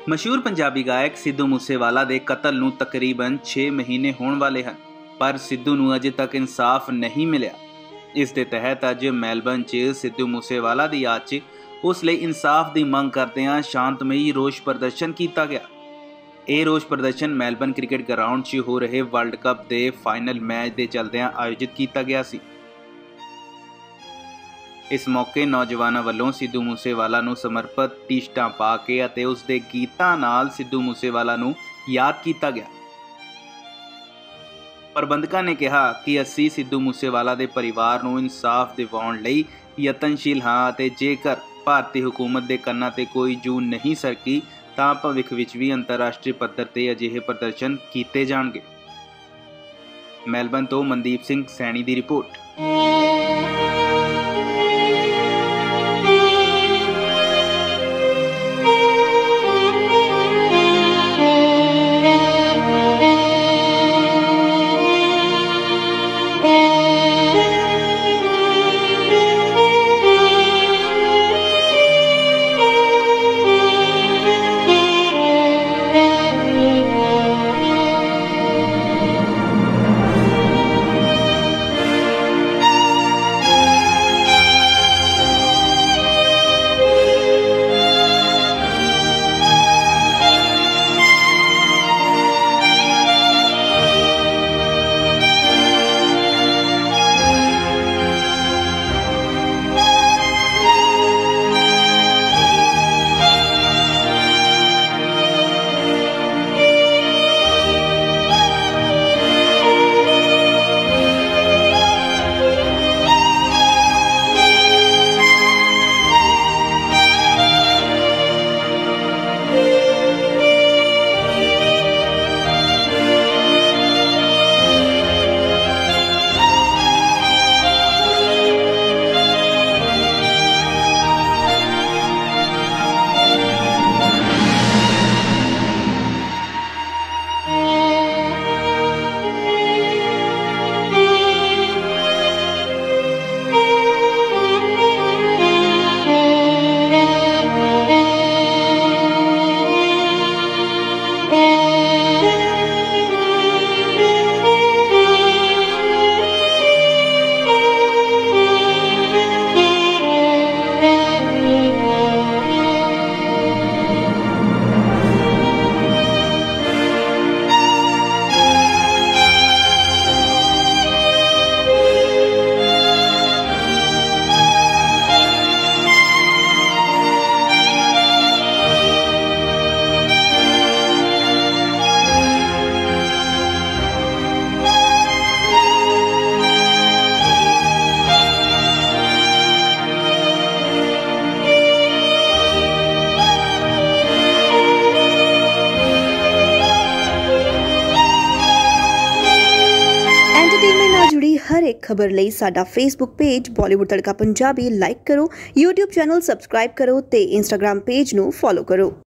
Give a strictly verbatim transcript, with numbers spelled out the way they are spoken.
मशहूर पंजाबी गायक सिद्धू मूसेवाला के कतल नूं तकरीबन छे महीने होने वाले हैं, पर सिद्धू नूं अजे तक इंसाफ नहीं मिलिया। इस दे तहत अज मैलबर्न च सिद्धू मूसेवाला की याद च उस लई इंसाफ की मंग करदिआं शांतमई रोष प्रदर्शन किया गया। यह रोष प्रदर्शन मैलबर्न क्रिकेट ग्राउंड च हो रहे वर्ल्ड कप के फाइनल मैच के चलदिआं आयोजित किया गया सी। इस मौके नौजवानों वालों सिद्धू मूसेवाला नूं समर्पित टी-शर्टां पा के अते उसदे गीतां नाल सिद्धू मूसेवाला नूं याद किया गया। प्रबंधकां ने कहा कि असीं सिद्धू मूसेवाला दे परिवार नूं इंसाफ दिवाउण लई यतनशील हां अते जेकर भारतीय हुकूमत दे कन्नां ते कोई जून नहीं सरकी तां भविख विच भी अंतरराष्ट्रीय पद्धर ते अजिहे प्रदर्शन कीते जाणगे। मैलबर्न तो मनदीप सिंह सैनी की रिपोर्ट। एंटरटेनमेंट नाल जुड़ी हर एक खबर लई साडा Facebook page Bollywood Tadka Punjabi like करो, यूट्यूब चैनल सबसक्राइब करो ते इंस्टाग्राम पेज नू फॉलो करो।